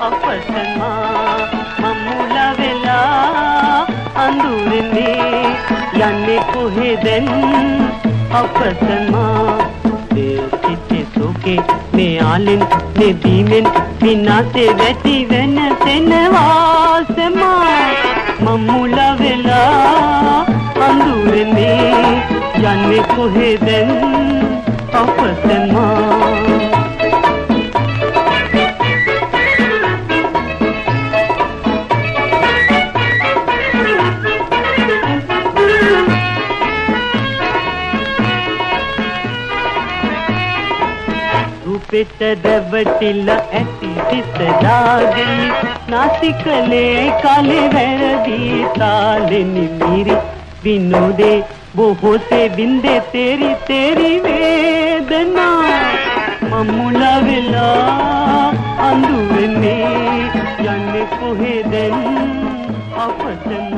අපතමා මම්මුල වෙලා අඳුරනේ යන්නේ කොහෙදෙන් අපතමා දෙසිතේ සෝකේ මේ ආලෙන් දෙදීමෙන් විනාසේ වැටි වෙනසෙනවා මම්මුල වෙලා අඳුරනේ යන්නේ කොහෙදෙන් අපතමා පිට දවටිලා ඇති සිතදාගේ නාසිකලේ කලේ වැරදි තාලෙනි මිරි විනෝදේ බොහෝසේ වින්දේ තේරි තේරි වේදනා මම්මුල වෙලා අඳුරනේ යන්නේ කොහෙදෙන් අපතන